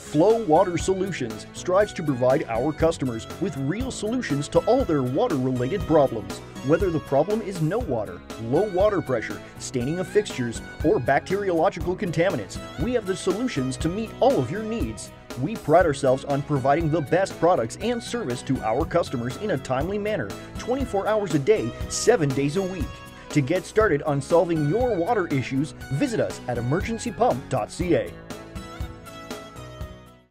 Flow Water Solutions strives to provide our customers with real solutions to all their water-related problems. Whether the problem is no water, low water pressure, staining of fixtures, or bacteriological contaminants, we have the solutions to meet all of your needs. We pride ourselves on providing the best products and service to our customers in a timely manner, 24 hours a day, 7 days a week. To get started on solving your water issues, visit us at emergencypump.ca.